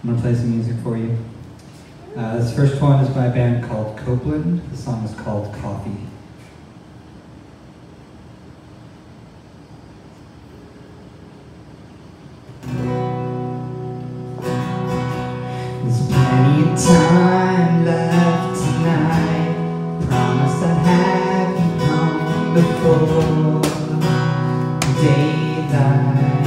I'm gonna play some music for you. This first one is by a band called Copeland. The song is called Coffee. There's plenty of time left tonight. Promise I'd have you home before daylight.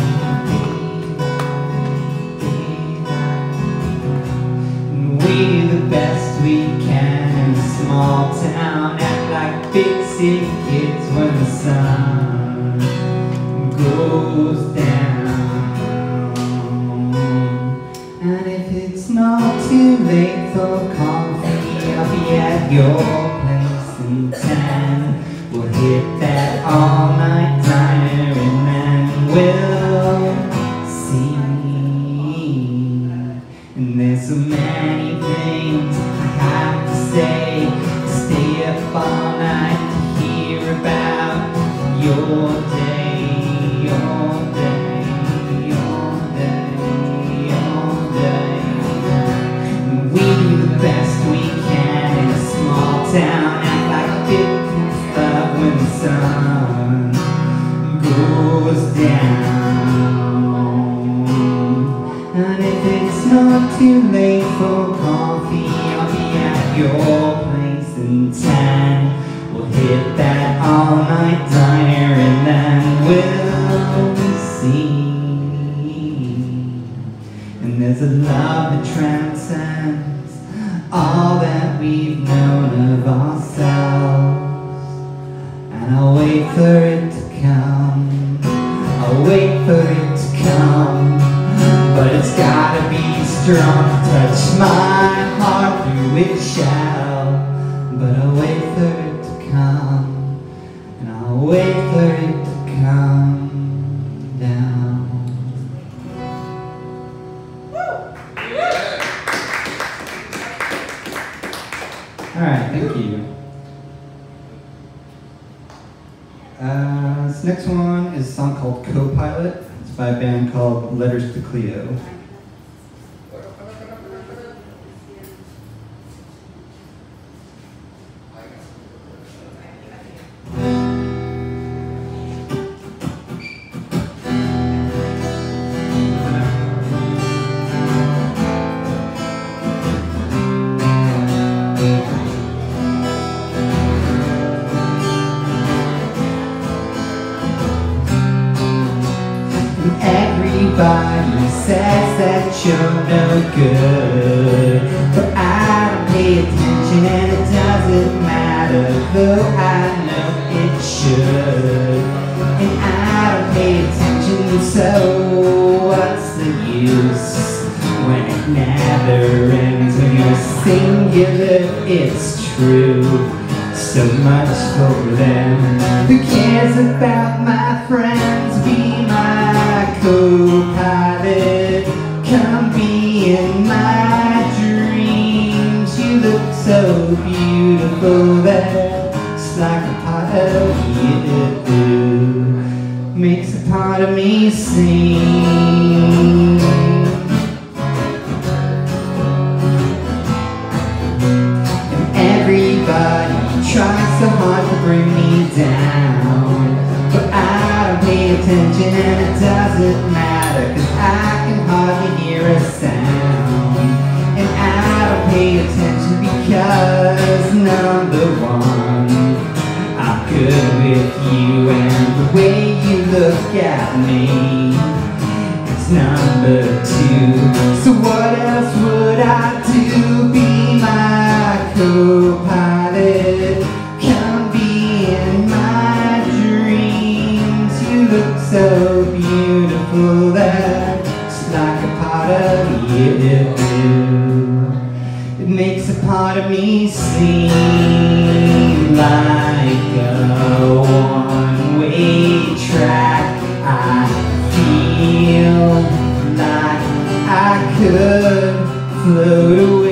We're the best we can in a small town. Act like big city kids when the sun goes down. And if it's not too late for coffee, I'll be at your place in 10. We'll hit that all-night diner and then we'll see. And there's so many things I have to say. Stay up all night to hear about your day, your day, your day, your day. And we do the best we can in a small town. Act like big stuff when the sun goes down. And if it's not too late for coffee, I'll be at your place in 10. We'll hit that all-night diner and then we'll see. And there's a love that transcends all that we've known of ourselves. And I'll wait for it to come. I'll wait for it to come. But it's gotta be strong to touch my heart through its shell. But I'll wait for it to come, and I'll wait for it to come down. Alright, thank you. This next one is a song called Co-Pilot. It's by a band called Letters to Cleo. Everybody says that you're no good, but I don't pay attention and it doesn't matter, though I know it should. And I don't pay attention, so what's the use when it never ends? When you're singular, it's true. So much for them. Who cares about my friends? Be my co-pilot. Come be in my dreams. You look so beautiful that it's like a part of you makes a part of me sing. And everybody tries so hard to bring me down, but I don't pay attention and it doesn't matter, 'cause I can hardly hear a sound. And I don't pay attention because number one, I'm good with you, and the way you look at me is number two. So what else would I do? Be my co-pilot. Come be in my dreams. You look so beautiful that it's like a part of you. It makes a part of me seem like a one-way track. I feel like I could float away.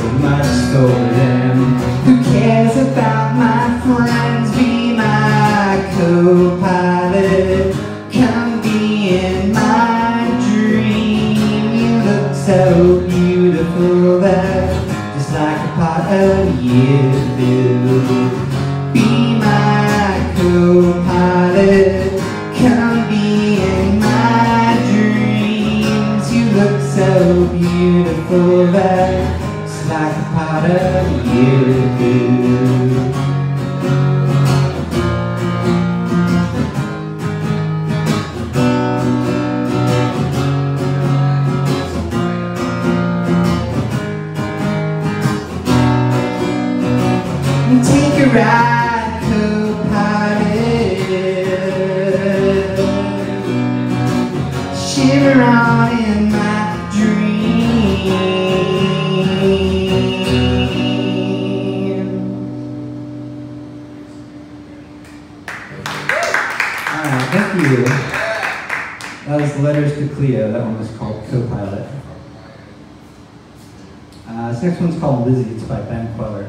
much for them. Who cares about my friends? Be my co-pilot. Come be in my dream. You look so beautiful that just like a pot of you do. Be my co-pilot. Come be in my dreams. You look so beautiful that just like a pot of you do. Take a ride, co-pilot. Shiver on in my dream. Alright, thank you. That was Letters to Cleo. That one was called Co-Pilot. This next one's called Lizzie. It's by Ben Queller.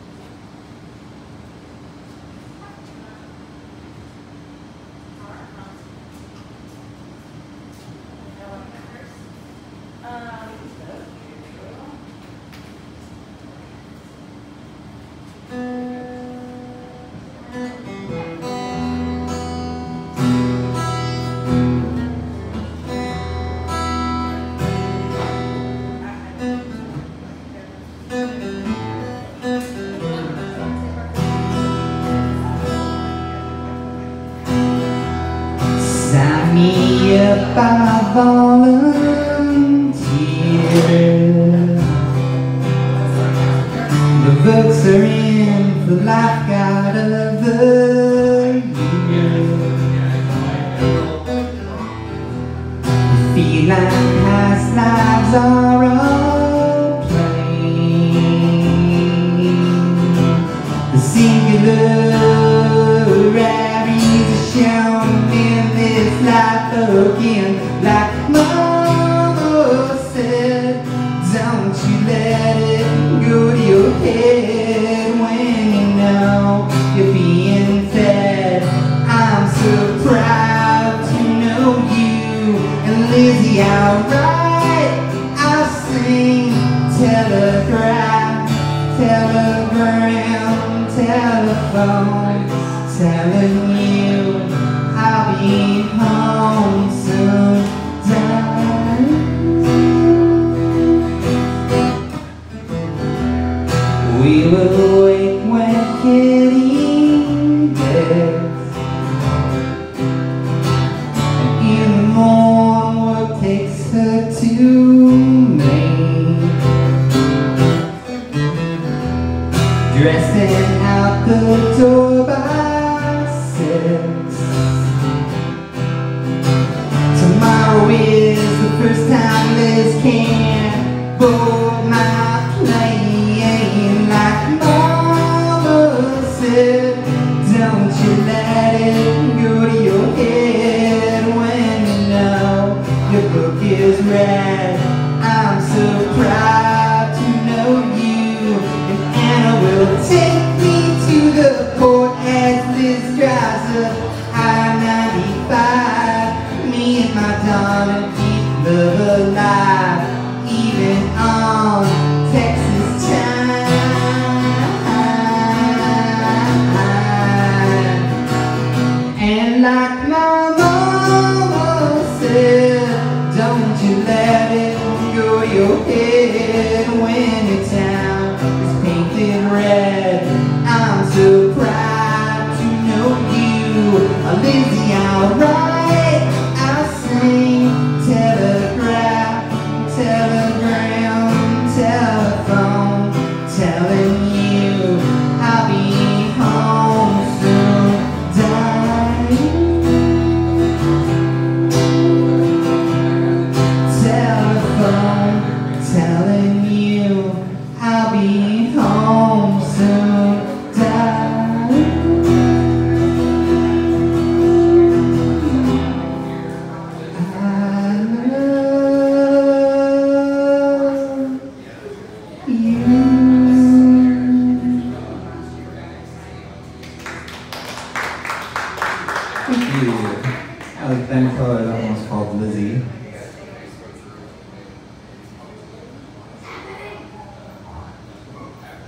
Sign me up, I volunteer. The books are in for lifeguard of the year. Feline past lives are all plain. The singularities are shown in this life again. Like Mama said, don't you let it go to your head when you know you're being fed. I'm so proud to know you and Lizzie outright. I'll sing telegraph, telegram, telephone, telling you I'll be home soon, darling. We will wake when Kitty begs, and in the morn work takes her to Maine. Dressing out the door by 6. Tomorrow is the first time Liz can board my plane. Like Mama said, don't you let it go to your head when you know your book is read. I'm so proud to know you, and Anna will take me to the port as Liz drives up I-95. Me and my darling keep love alive, even on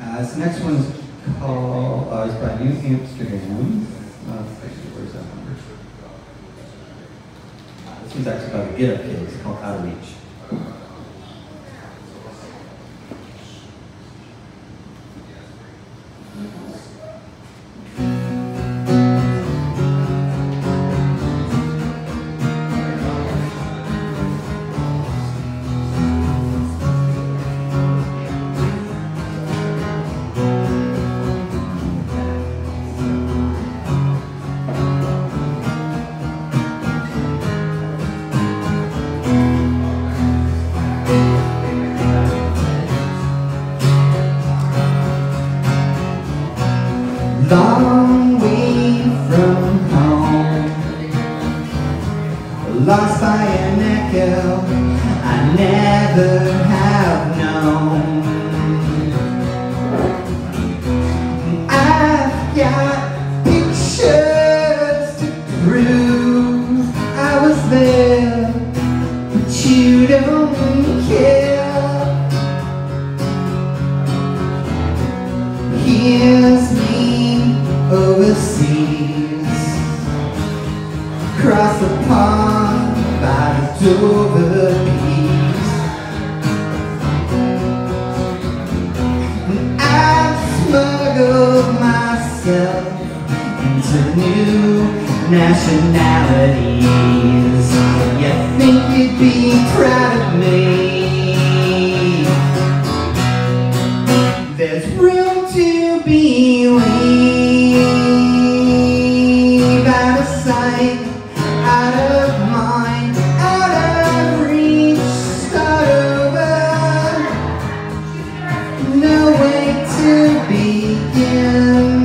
This next one's called, it's by New Amsterdam. Where's that one? This one's actually by the Get Up Kids, called Out of Reach. Long way from home, lost by an echo I never have known. I've got pictures to prove I was there, but you don't care. Here's me overseas, across the pond by the Dover Peaks, and I've smuggled myself into new nationalities. You think you'd be proud of me? There's room to believe. Out of sight, out of mind, out of reach. Start over, no way to begin.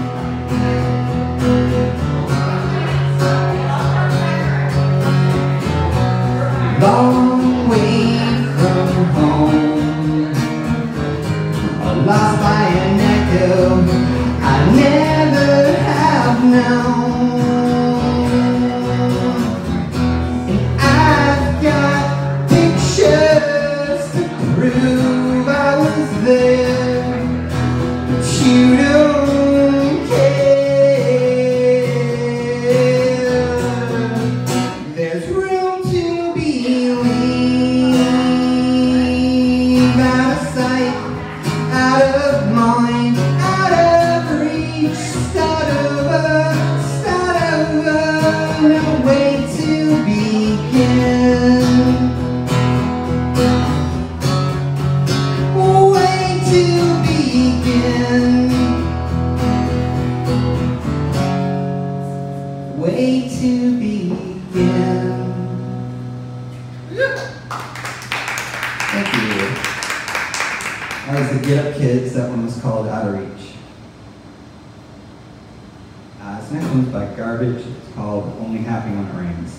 Long way from home, lost by an echo I never have known. And I've got pictures to prove I was there, but you don't care. There's room to believe. Out of sight, out of mind, out of reach. Start over, no way to begin. Way to begin. Way to begin. Thank you. That was the Get Up Kids. That one was called Out of Reach. This next one's by Garbage. It's called Only Happy When It Rains.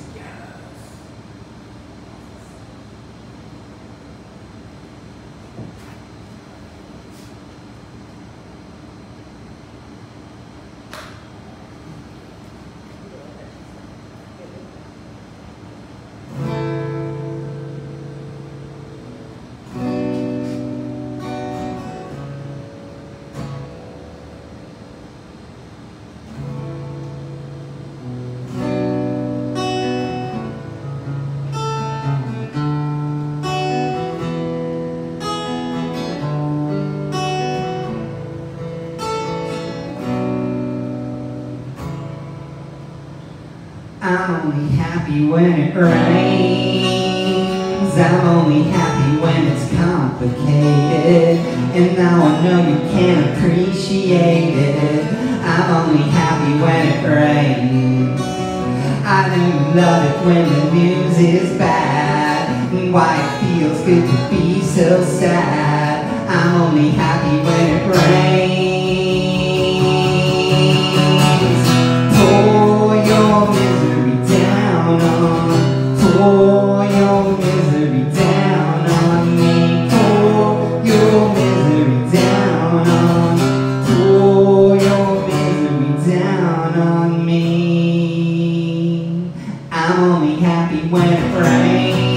I'm only happy when it rains. I'm only happy when it's complicated, and now I know you can't appreciate it. I'm only happy when it rains. I know you love it when the news is bad, and why it feels good to be so sad. I'm only happy when it rains. Pour your misery down on, pour your misery down on me. Pour your misery down on, pour your misery down on me. I'm only happy when it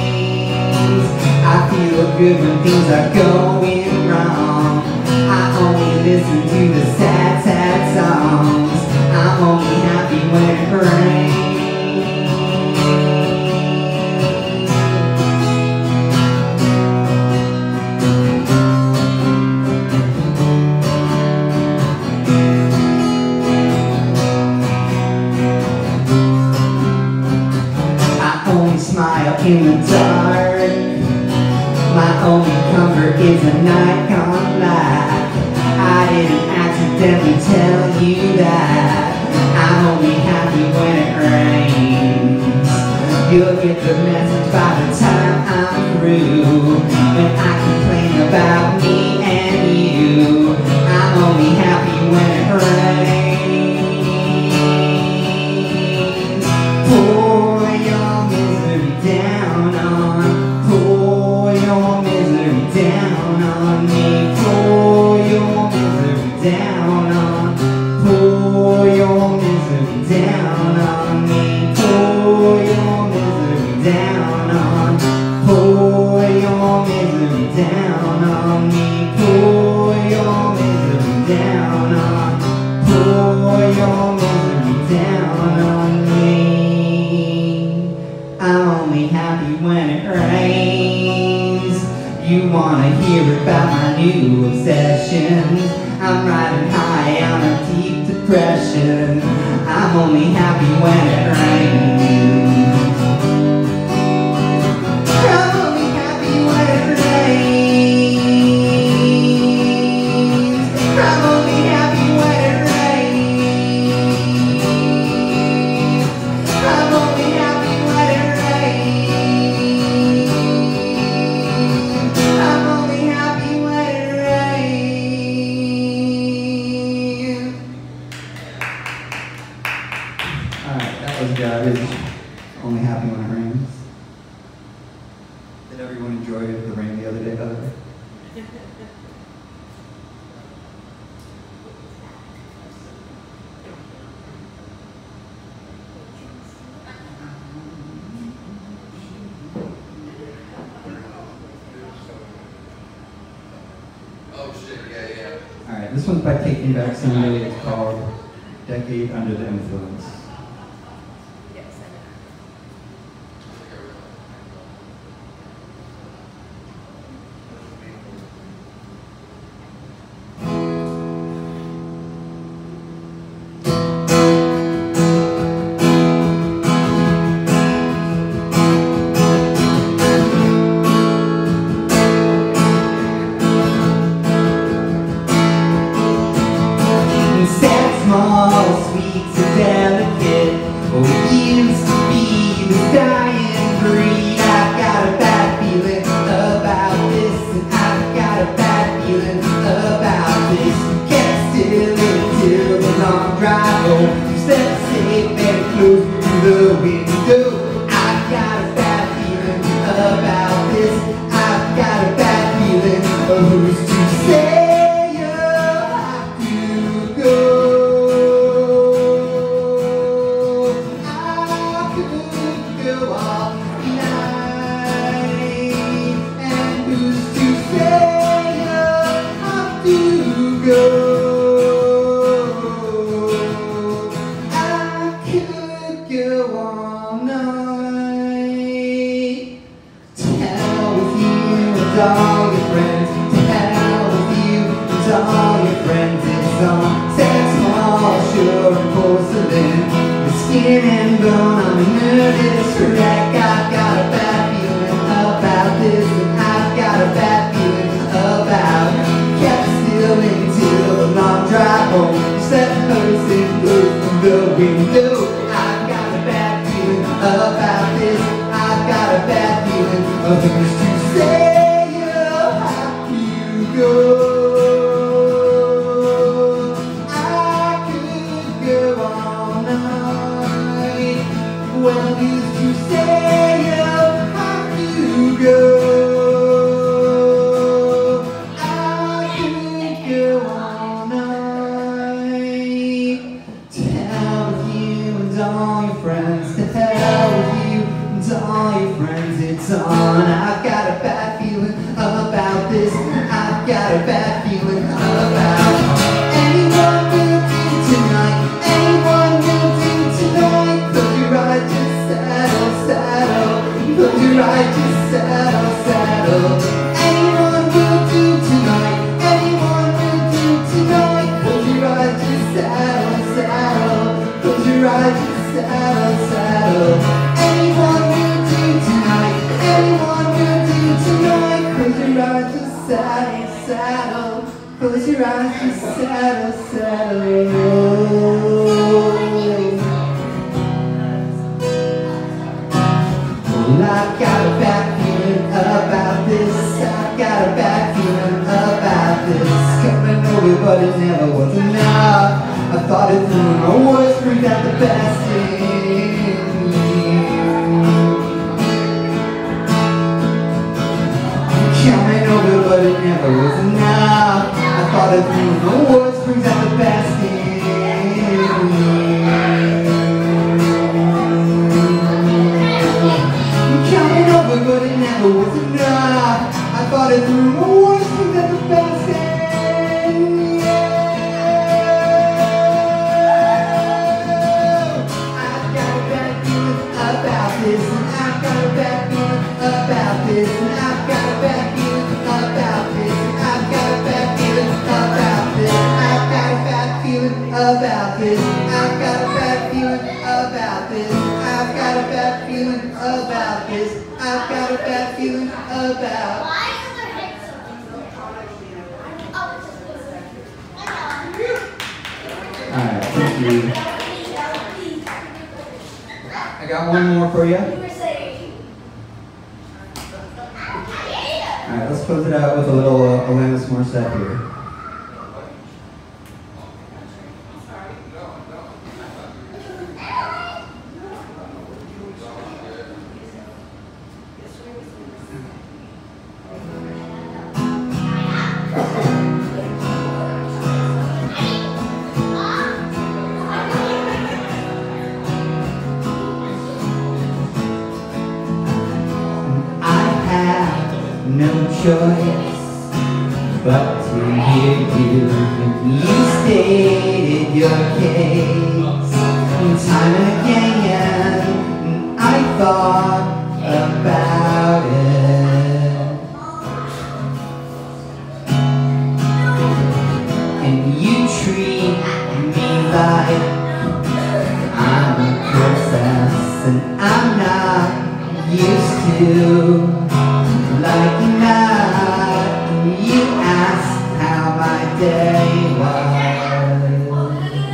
rains. I feel good when things are going wrong. I listen to the sad, sad songs. I'm only happy when it rains. Smile in the dark. My only comfort is a night gone black. I didn't accidentally tell you that I'm only happy when it rains. You'll get the message by the time I'm through. When I complain about me and you, I'm only happy when it rains. Pour your misery down on, pour your misery down on me. Pour your misery down on, pour your misery down on me. Pour your misery down on, pour your misery down on me. Pour your misery down on, pour your misery down on me. I'm only happy when it rains. You wanna hear about my new obsessions? I'm riding high on a deep depression. I'm only happy when it rains. I'm only happy when it rains. I'm only happy when it rains. I'm only happy when it rains. I'm only happy when it rains. Alright, that was garbage. Only happy when it rains. Did everyone enjoy the rain the other day, by the way? Oh shit, yeah. Alright, this one's by Taking Back Sunday. It's called Decade Under the Influence. Small, sweet, and delicate. Oh, we used to be the dying breed. I've got a bad feeling about this, and I've got a bad feeling about this. Kept still until the long drive home. You slept safe and close to the window. I've got a bad feeling about this. I've got a bad feeling of who's to say. All your friends, to hell with you and all your friends. It's all sad, small, sure, and porcelain. The skin and bone, I'm a nervous wreck. I've got a bad feeling about this, and I've got a bad feeling about you. Kept still until the long drive home. You slept close and close from the window. I've got a bad feeling about this. I've got a bad feeling of who's to say. I could go all night. Well, used to say you have to go. I could go all night. To hell with you and all your friends. To hell with you and all your friends. It's on. I've got ride to saddle, saddle. Anyone will do tonight, anyone will do tonight. Close your eyes to saddle, saddle. Close your eyes to saddle, saddle. Well, I've got a bad feeling about this. I've got a bad feeling about this. Coming over but it never was enough. I thought it through and I always bring out the best in you. Coming over but it never was enough. I thought it through and I always brings out the best in you. Coming over but it never was enough. I thought it through and I always brings out the best in you. And I've got a bad feeling about this, and I've got a bad feeling about this, and I've got a bad feeling about this, I've got a bad feeling about this, I've got a bad feeling about this, I've got a bad feeling about this, I've got a bad feeling about. Alright, thank you. I got one more for you. Alright, let's close it out with a little Alanis Morissette here. No choice but to hear you. You stated your case time and again, and I thought about it. And you treat me like I'm a princess, and I'm not used to like that. You asked how my day was.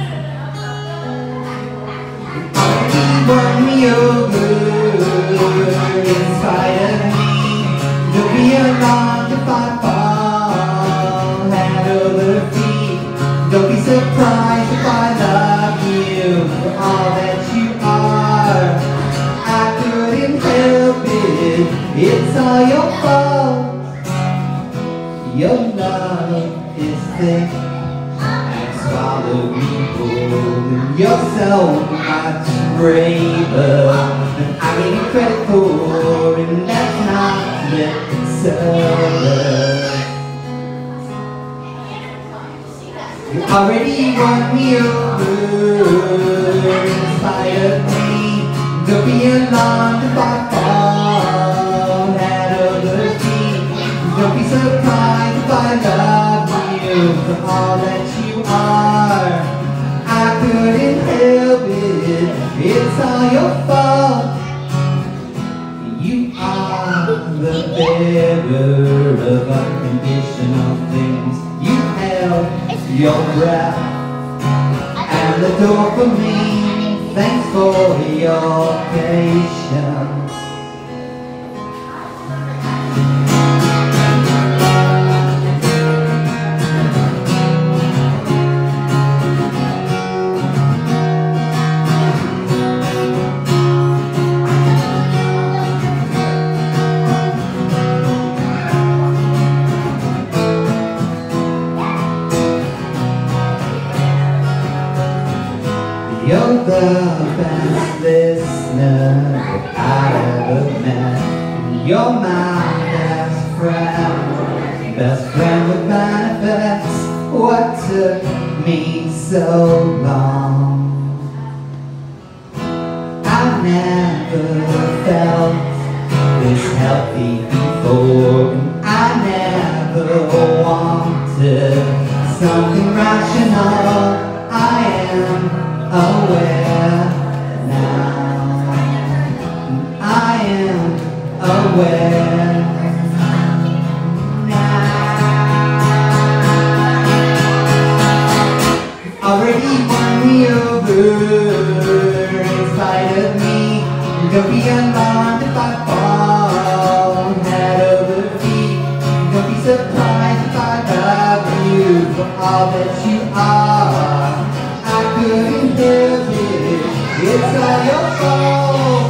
You won me over in spite of me. Don't be alarmed if I fall head over feet. Don't be surprised if I love you for all that you are. I couldn't help it. It's all your fault. Your love is thick and swallowed me whole. And you're so much braver than I gave you credit for, and that's not lip service. You already won me over in spite of me. Don't be alarmed if I fall head over feet. Don't be surprised if I love you for all that you are. I couldn't help it, it's all your fault. You are the bearer of unconditional things. You held your breath and the door for me. Thanks for your patience. You're the best listener that I ever met. You're my best friend with benefits. What took me so long? I've never felt this healthy before, and I never wanted something rational. I am aware now. I am aware now. Already won me over in spite of me. Don't be alarmed if I fall head over feet. Don't be surprised if I love you for all that you are. I couldn't help it, it's all your fault.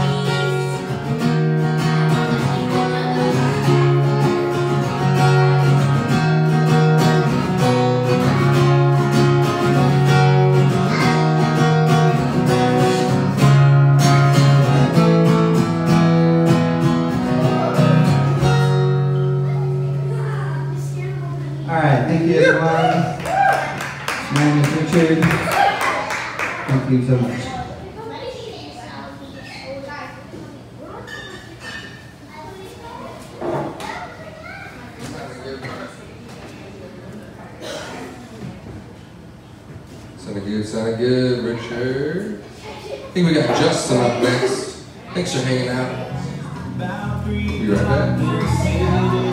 Alright, thank you everyone. My name is Richard. Thank you so much. Sounded good, Richard. I think we got Justin up next. Thanks for hanging out. Be right back.